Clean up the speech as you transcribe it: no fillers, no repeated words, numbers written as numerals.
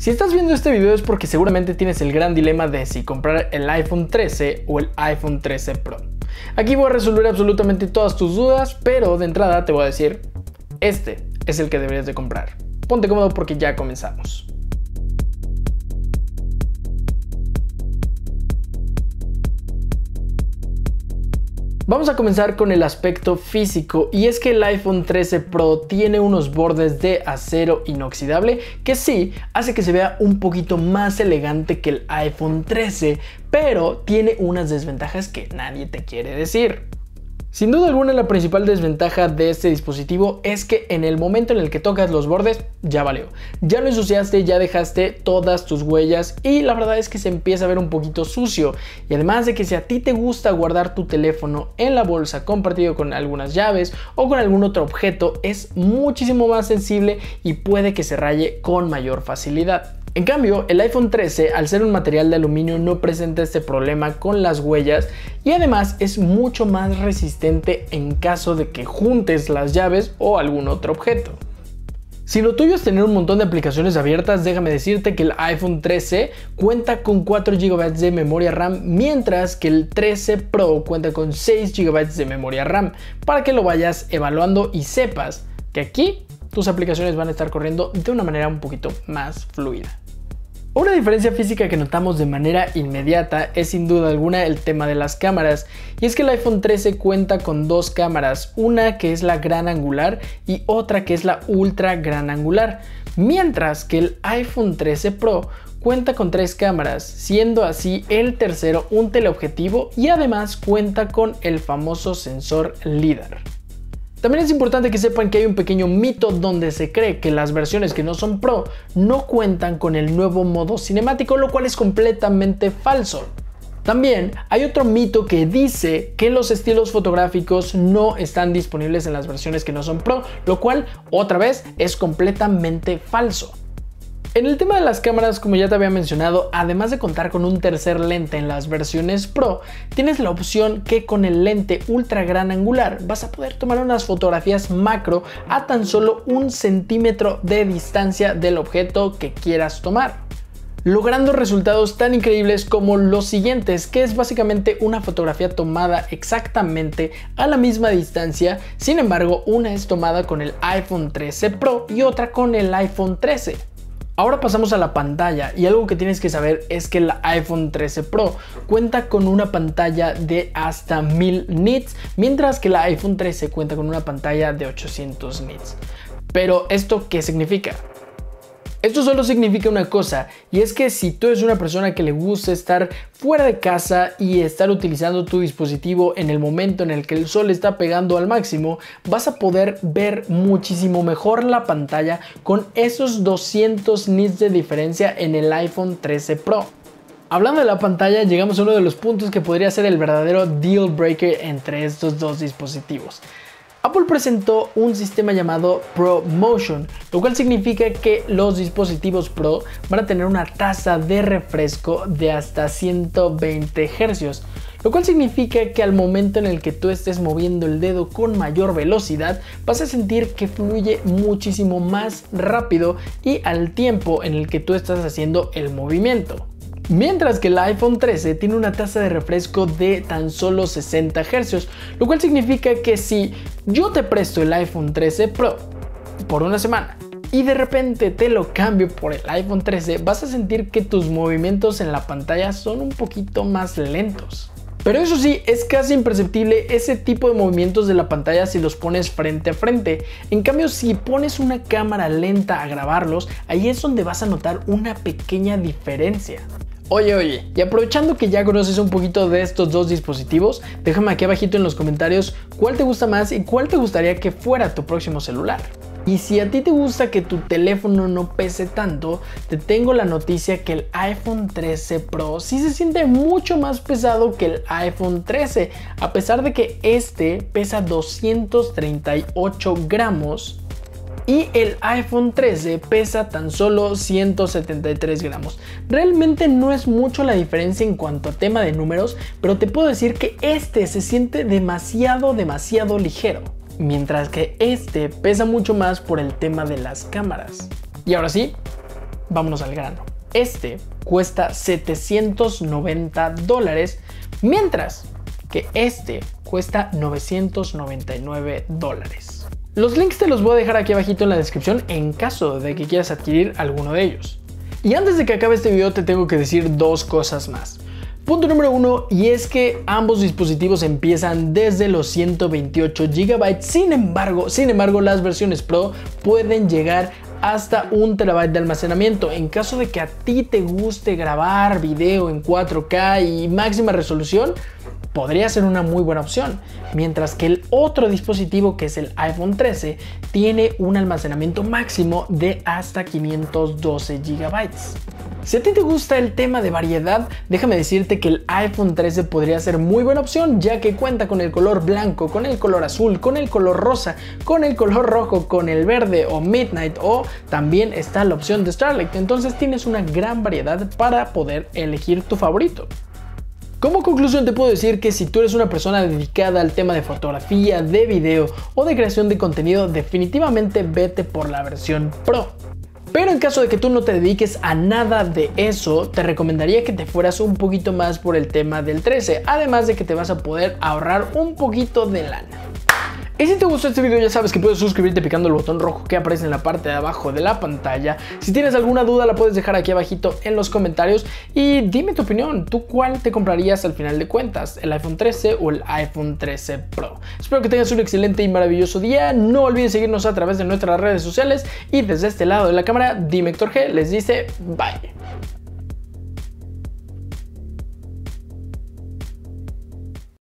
Si estás viendo este video es porque seguramente tienes el gran dilema de si comprar el iPhone 13 o el iPhone 13 Pro. Aquí voy a resolver absolutamente todas tus dudas, pero de entrada te voy a decir, este es el que deberías de comprar. Ponte cómodo porque ya comenzamos. Vamos a comenzar con el aspecto físico, y es que el iPhone 13 Pro tiene unos bordes de acero inoxidable que sí hace que se vea un poquito más elegante que el iPhone 13, pero tiene unas desventajas que nadie te quiere decir. Sin duda alguna, la principal desventaja de este dispositivo es que en el momento en el que tocas los bordes, ya valió. Ya lo ensuciaste, ya dejaste todas tus huellas y la verdad es que se empieza a ver un poquito sucio. Y además de que si a ti te gusta guardar tu teléfono en la bolsa compartido con algunas llaves o con algún otro objeto, es muchísimo más sensible y puede que se raye con mayor facilidad. En cambio, el iPhone 13, al ser un material de aluminio, no presenta este problema con las huellas y además es mucho más resistente en caso de que juntes las llaves o algún otro objeto. Si lo tuyo es tener un montón de aplicaciones abiertas, déjame decirte que el iPhone 13 cuenta con 4 GB de memoria RAM, mientras que el 13 Pro cuenta con 6 GB de memoria RAM, para que lo vayas evaluando y sepas que aquí tus aplicaciones van a estar corriendo de una manera un poquito más fluida. Una diferencia física que notamos de manera inmediata es sin duda alguna el tema de las cámaras, y es que el iPhone 13 cuenta con dos cámaras, una que es la gran angular y otra que es la ultra gran angular, mientras que el iPhone 13 Pro cuenta con 3 cámaras, siendo así el tercero un teleobjetivo y además cuenta con el famoso sensor LiDAR. También es importante que sepan que hay un pequeño mito donde se cree que las versiones que no son Pro no cuentan con el nuevo modo cinemático, lo cual es completamente falso. También hay otro mito que dice que los estilos fotográficos no están disponibles en las versiones que no son Pro, lo cual otra vez es completamente falso. En el tema de las cámaras, como ya te había mencionado, además de contar con un tercer lente en las versiones Pro, tienes la opción que con el lente ultra gran angular vas a poder tomar unas fotografías macro a tan solo 1 centímetro de distancia del objeto que quieras tomar, logrando resultados tan increíbles como los siguientes, que es básicamente una fotografía tomada exactamente a la misma distancia. Sin embargo, una es tomada con el iPhone 13 Pro y otra con el iPhone 13. Ahora pasamos a la pantalla, y algo que tienes que saber es que el iPhone 13 Pro cuenta con una pantalla de hasta 1000 nits, mientras que el iPhone 13 cuenta con una pantalla de 800 nits. Pero ¿esto qué significa? Esto solo significa una cosa, y es que si tú eres una persona que le gusta estar fuera de casa y estar utilizando tu dispositivo en el momento en el que el sol está pegando al máximo, vas a poder ver muchísimo mejor la pantalla con esos 200 nits de diferencia en el iPhone 13 Pro. Hablando de la pantalla, llegamos a uno de los puntos que podría ser el verdadero deal breaker entre estos dos dispositivos. Apple presentó un sistema llamado ProMotion, lo cual significa que los dispositivos Pro van a tener una tasa de refresco de hasta 120 Hz, lo cual significa que al momento en el que tú estés moviendo el dedo con mayor velocidad, vas a sentir que fluye muchísimo más rápido y al tiempo en el que tú estás haciendo el movimiento. Mientras que el iPhone 13 tiene una tasa de refresco de tan solo 60 Hz, lo cual significa que si yo te presto el iPhone 13 Pro por una semana y de repente te lo cambio por el iPhone 13, vas a sentir que tus movimientos en la pantalla son un poquito más lentos. Pero eso sí, es casi imperceptible ese tipo de movimientos de la pantalla si los pones frente a frente. En cambio, si pones una cámara lenta a grabarlos, ahí es donde vas a notar una pequeña diferencia. Oye, y aprovechando que ya conoces un poquito de estos dos dispositivos, déjame aquí abajito en los comentarios cuál te gusta más y cuál te gustaría que fuera tu próximo celular. Y si a ti te gusta que tu teléfono no pese tanto, te tengo la noticia que el iPhone 13 Pro sí se siente mucho más pesado que el iPhone 13, a pesar de que este pesa 238 gramos. Y el iPhone 13 pesa tan solo 173 gramos. Realmente no es mucho la diferencia en cuanto a tema de números, pero te puedo decir que este se siente demasiado ligero, mientras que este pesa mucho más por el tema de las cámaras. Y ahora sí, vámonos al grano. Este cuesta $790, mientras que este cuesta $999. Los links te los voy a dejar aquí abajito en la descripción en caso de que quieras adquirir alguno de ellos. Y antes de que acabe este video te tengo que decir dos cosas más. Punto número 1, y es que ambos dispositivos empiezan desde los 128 GB. Sin embargo, las versiones Pro pueden llegar hasta 1 TB de almacenamiento. En caso de que a ti te guste grabar video en 4K y máxima resolución, podría ser una muy buena opción, mientras que el otro dispositivo, que es el iPhone 13, tiene un almacenamiento máximo de hasta 512 GB. Si a ti te gusta el tema de variedad, déjame decirte que el iPhone 13 podría ser muy buena opción, ya que cuenta con el color blanco, con el color azul, con el color rosa, con el color rojo, con el verde o Midnight, o también está la opción de Starlight. Entonces tienes una gran variedad para poder elegir tu favorito. Como conclusión te puedo decir que si tú eres una persona dedicada al tema de fotografía, de video o de creación de contenido, definitivamente vete por la versión Pro. Pero en caso de que tú no te dediques a nada de eso, te recomendaría que te fueras un poquito más por el tema del 13, además de que te vas a poder ahorrar un poquito de lana. Y si te gustó este video ya sabes que puedes suscribirte picando el botón rojo que aparece en la parte de abajo de la pantalla. Si tienes alguna duda la puedes dejar aquí abajito en los comentarios y dime tu opinión. ¿Tú cuál te comprarías al final de cuentas? ¿El iPhone 13 o el iPhone 13 Pro? Espero que tengas un excelente y maravilloso día. No olvides seguirnos a través de nuestras redes sociales y desde este lado de la cámara, Dime Héctor G les dice bye.